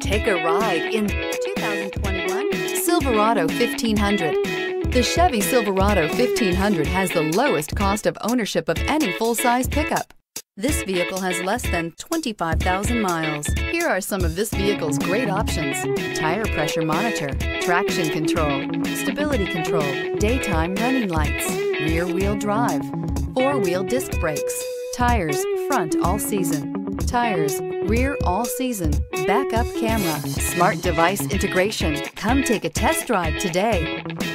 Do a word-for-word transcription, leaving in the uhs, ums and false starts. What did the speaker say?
Take a ride in two thousand twenty-one Silverado fifteen hundred. The Chevy Silverado fifteen hundred has the lowest cost of ownership of any full-size pickup. This vehicle has less than twenty-five thousand miles. Here are some of this vehicle's great options: tire pressure monitor, traction control, stability control, daytime running lights, rear-wheel drive, four-wheel disc brakes, tires front all season, tires rear all season, backup camera, smart device integration. Come take a test drive today.